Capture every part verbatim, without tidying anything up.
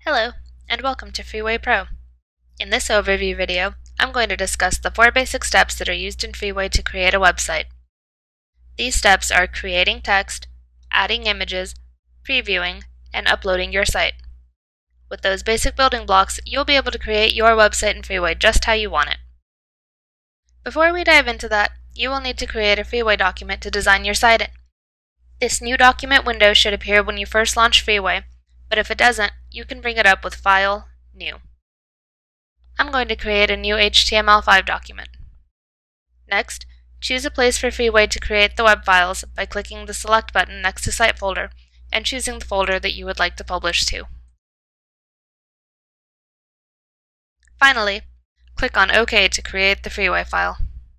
Hello, and welcome to Freeway Pro. In this overview video, I'm going to discuss the four basic steps that are used in Freeway to create a website. These steps are creating text, adding images, previewing, and uploading your site. With those basic building blocks, you'll be able to create your website in Freeway just how you want it. Before we dive into that, you will need to create a Freeway document to design your site in. This new document window should appear when you first launch Freeway, but if it doesn't, you can bring it up with File, New. I'm going to create a new H T M L five document. Next, choose a place for Freeway to create the web files by clicking the Select button next to Site Folder and choosing the folder that you would like to publish to. Finally, click on OK to create the Freeway file.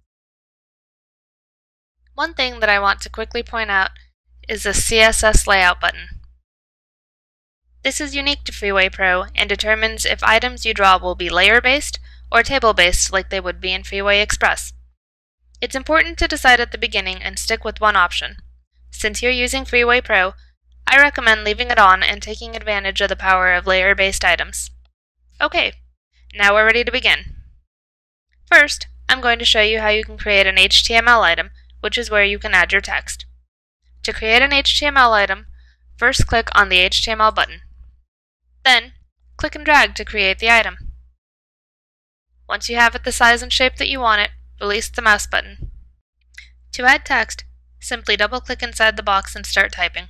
One thing that I want to quickly point out is the C S S Layout button. This is unique to Freeway Pro and determines if items you draw will be layer-based or table-based like they would be in Freeway Express. It's important to decide at the beginning and stick with one option. Since you're using Freeway Pro, I recommend leaving it on and taking advantage of the power of layer-based items. Okay, now we're ready to begin. First, I'm going to show you how you can create an H T M L item, which is where you can add your text. To create an H T M L item, first click on the H T M L button. Then, click and drag to create the item. Once you have it the size and shape that you want it, release the mouse button. To add text, simply double-click inside the box and start typing.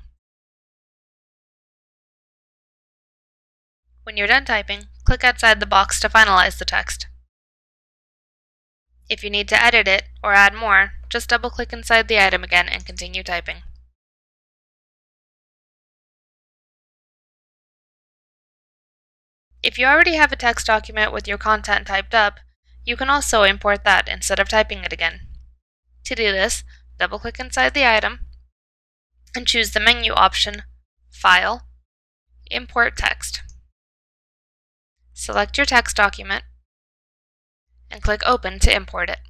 When you're done typing, click outside the box to finalize the text. If you need to edit it or add more, just double-click inside the item again and continue typing. If you already have a text document with your content typed up, you can also import that instead of typing it again. To do this, double-click inside the item and choose the menu option, File, Import Text. Select your text document and click Open to import it.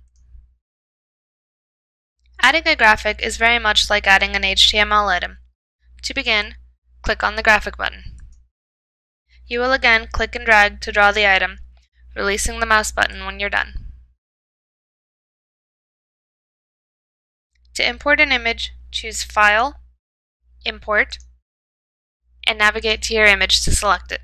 Adding a graphic is very much like adding an H T M L item. To begin, click on the graphic button. You will again click and drag to draw the item, releasing the mouse button when you're done. To import an image, choose File, Import, and navigate to your image to select it.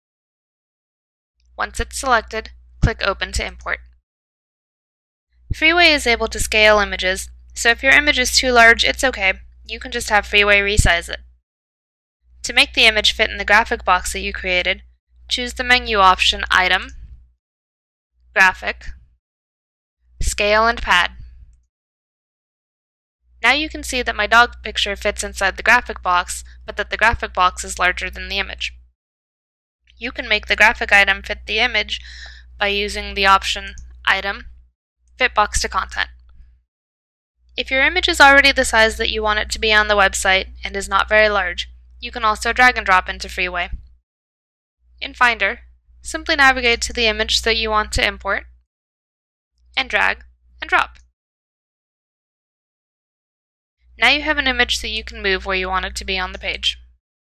Once it's selected, click Open to import. Freeway is able to scale images, so if your image is too large, it's okay. You can just have Freeway resize it. To make the image fit in the graphic box that you created, choose the menu option Item, Graphic, Scale and Pad. Now you can see that my dog picture fits inside the graphic box, but that the graphic box is larger than the image. You can make the graphic item fit the image by using the option Item, Fit Box to Content. If your image is already the size that you want it to be on the website and is not very large, you can also drag and drop into Freeway. In Finder, simply navigate to the image that you want to import, and drag and drop. Now you have an image that you can move where you want it to be on the page.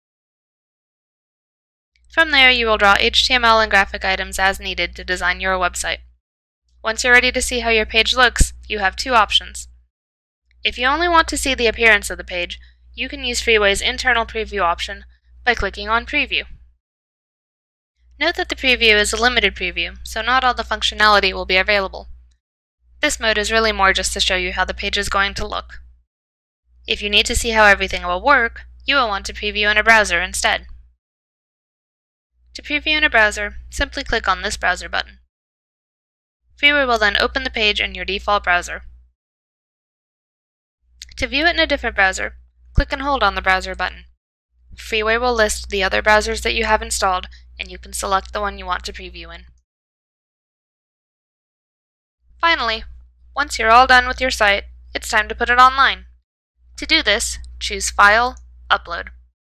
From there, you will draw H T M L and graphic items as needed to design your website. Once you're ready to see how your page looks, you have two options. If you only want to see the appearance of the page, you can use Freeway's internal preview option by clicking on Preview. Note that the preview is a limited preview, so not all the functionality will be available. This mode is really more just to show you how the page is going to look. If you need to see how everything will work, you will want to preview in a browser instead. To preview in a browser, simply click on this browser button. Freeway will then open the page in your default browser. To view it in a different browser, click and hold on the browser button. Freeway will list the other browsers that you have installed, and you can select the one you want to preview in. Finally, once you're all done with your site, it's time to put it online. To do this, choose File, Upload.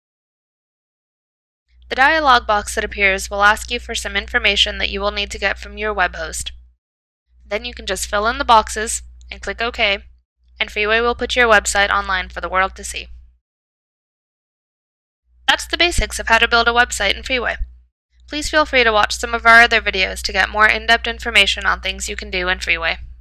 The dialog box that appears will ask you for some information that you will need to get from your web host. Then you can just fill in the boxes and click OK, and Freeway will put your website online for the world to see. That's the basics of how to build a website in Freeway. Please feel free to watch some of our other videos to get more in-depth information on things you can do in Freeway.